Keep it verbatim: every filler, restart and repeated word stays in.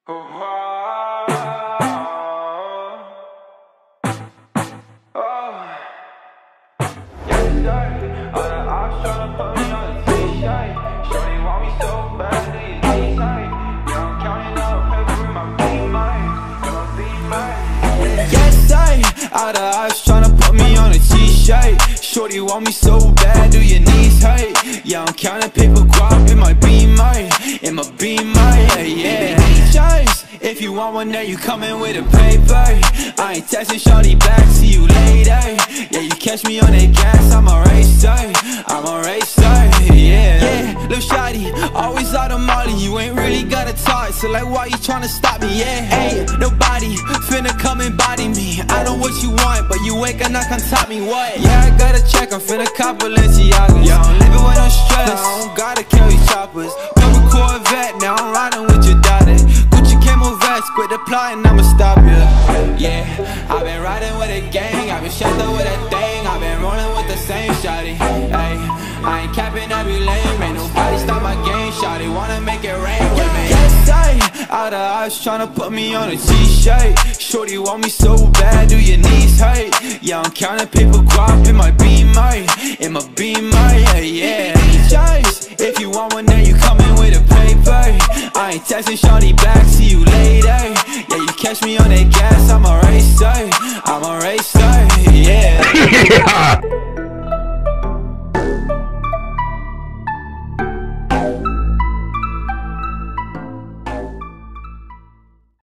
Oh, oh, yes, sir. All the ops tryna put me on a t-shirt. Shorty want me so bad, do you need sight? Yeah, I'm counting up paper with my B-Mike, with my B-Mike. Yes, sir. All the ops tryna put me on a t-shirt. Shorty want me so bad, do your knees hurt? Yeah, I'm counting paper guap in my B-Mike, in my B-Mike, yeah, yeah. If you want one, then you coming with a paper. I ain't texting shorty back, see you later. Yeah, you catch me on that gas, I'm a racer, I'm a racer, yeah. Yeah, lil' shawty, always out of molly. You ain't really gotta talk, so like why you tryna stop me, yeah. Hey, nobody finna come and body me. I know what you want, but you ain't gonna come top me, what? Yeah, I gotta check, I'm finna cop Balenciagas. Yeah, I'm living with no stress, I don't gotta carry choppers. Purple Corvette, now I'm riding with your daughter. Quit the plotting, I'ma stop you. Yeah, I've been riding with a gang, I've been shot up with a thing, I've been rolling with the same shawty. Hey, I ain't capping, I be lame, ain't nobody stop my game. Shawty wanna make it rain with me. Yes, I, all the eyes tryna put me on a t-shirt. Shorty want me so bad, do your knees hurt? Yeah, I'm counting paper guap in my B-Mike, in my B-Mike, yeah, yeah. If you want one, then you coming with a paper. I ain't texting shorty back, see you later. Yeah, you catch me on that gas, I'm a racer,